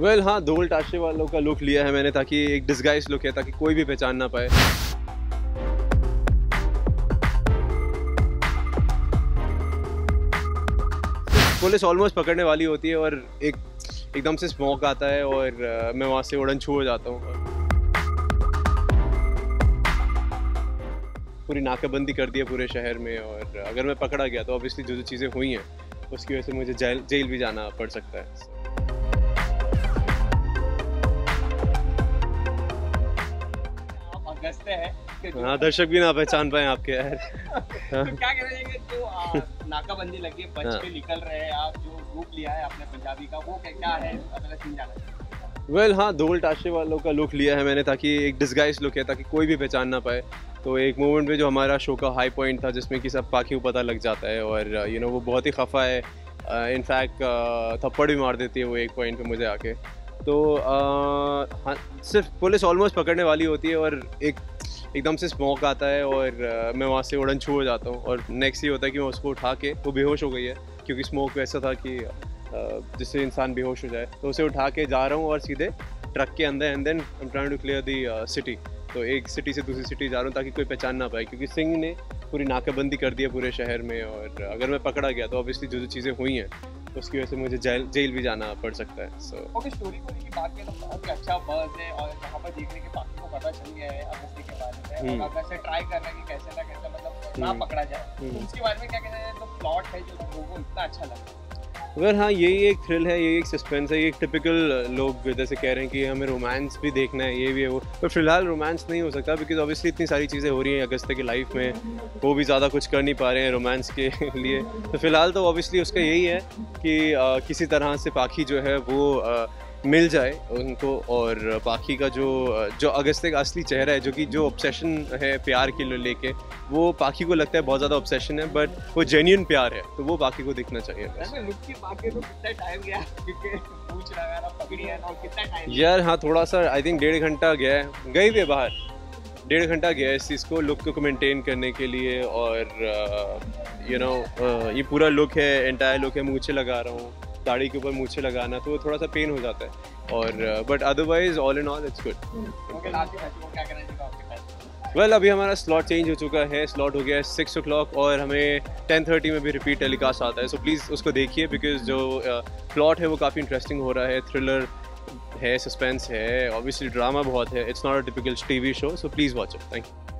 Well हाँ, ढोल ताशे वालों का लुक लिया है मैंने, ताकि एक डिस्गाइज लुक है, ताकि कोई भी पहचान ना पाए। पुलिस ऑलमोस्ट पकड़ने वाली होती है और एकदम से स्मोक आता है और मैं वहाँ से उड़न छू हो जाता हूँ। पूरी नाकाबंदी कर दी है पूरे शहर में, और अगर मैं पकड़ा गया तो ऑब्वियसली जो चीज़ें हुई हैं उसकी वजह से मुझे जेल भी जाना पड़ सकता है। हाँ, दर्शक भी ना पहचान पाए आपके यार। तो क्या कहना चाहिए जो नाकाबंदी लगी है, बच के निकल रहे हैं आप, जो रूप लिया है अपने पंजाबी का, वो क्या है अगला सीन जाना चाहिए? वेल हाँ, ढोल ताशे वालों का लुक लिया है मैंने, ताकि एक डिस्गाइज लुक है, ताकि कोई भी पहचान ना पाए। तो एक मोमेंट पे जो हमारा शो का हाई पॉइंट था, जिसमें कि सब पाखी को पता लग जाता है और वो बहुत ही खफा है। इनफैक्ट थप्पड़ भी मार देती है वो एक पॉइंट पे मुझे आके। तो हाँ, सिर्फ पुलिस ऑलमोस्ट पकड़ने वाली होती है और एकदम से स्मोक आता है और मैं वहाँ से उड़न छू हो जाता हूँ। और नेक्स्ट ये होता है कि मैं उसको उठा के, वो बेहोश हो गई है क्योंकि स्मोक वैसा था कि जिससे इंसान बेहोश हो जाए, तो उसे उठा के जा रहा हूँ और सीधे ट्रक के अंदर, and then I am trying to clear the city. तो एक सिटी से दूसरी सिटी जा रहा हूँ ताकि कोई पहचान ना पाए, क्योंकि सिंह ने पूरी नाकाबंदी कर दी है पूरे शहर में, और अगर मैं पकड़ा गया तो ऑब्वियसली जो चीज़ें हुई हैं उसकी वजह से मुझे जेल भी जाना पड़ सकता है। ओके, स्टोरी को लेकर बात करें तो बहुत ही अच्छा बज़ है, और जहाँ पर देखने के बाकी को पता चल गया है अगस्ती के बारे में, और अगर से ट्राई कर रहे हैं कि कैसे ना कैसे मतलब ना पकड़ा जाए, तो उसके बारे में क्या कहना है? तो प्लॉट है जो लोगों को इतना अच्छा लगा है। अगर हाँ, यही एक थ्रिल है, यही एक सस्पेंस है, ये एक टिपिकल लोग जैसे कह रहे हैं कि हमें रोमांस भी देखना है, ये भी है वो, पर फिलहाल रोमांस नहीं हो सकता बिकॉज ऑब्वियसली इतनी सारी चीज़ें हो रही हैं अगस्त्य की लाइफ में, वो भी ज़्यादा कुछ कर नहीं पा रहे हैं रोमांस के लिए। तो फिलहाल तो ऑब्वियसली उसका यही है कि किसी तरह से पाखी जो है वो मिल जाए उनको, और पाखी का जो अगस्त्य का असली चेहरा है, जो ऑब्सेशन है प्यार के लेके, वो पाखी को लगता है बहुत ज़्यादा ऑब्सेशन है, बट वो जेन्युइन प्यार है, तो वो पाखी को दिखना चाहिए। यार हाँ, थोड़ा सा आई थिंक 1.5 घंटा गया है, गए हुए बाहर 1.5 घंटा गया है इस चीज़ को, लुक को मेंटेन करने के लिए। और ये पूरा लुक है, एंटायर लुक है, मूंछें लगा रहा हूँ, दाढ़ी के ऊपर मूंछें लगाना, तो थोड़ा सा पेन हो जाता है, और but otherwise all in all it's good. Well अभी हमारा स्लॉट चेंज हो चुका है, स्लॉट हो गया है 6 o'clock, और हमें 10:30 में भी रिपीट टेलीकास्ट आता है, सो प्लीज़ उसको देखिए, बिकॉज जो प्लॉट है वो काफ़ी इंटरेस्टिंग हो रहा है, थ्रिलर है, सस्पेंस है, ऑब्वियसली ड्रामा बहुत है, it's not a typical TV show, so please watch it. Thank you.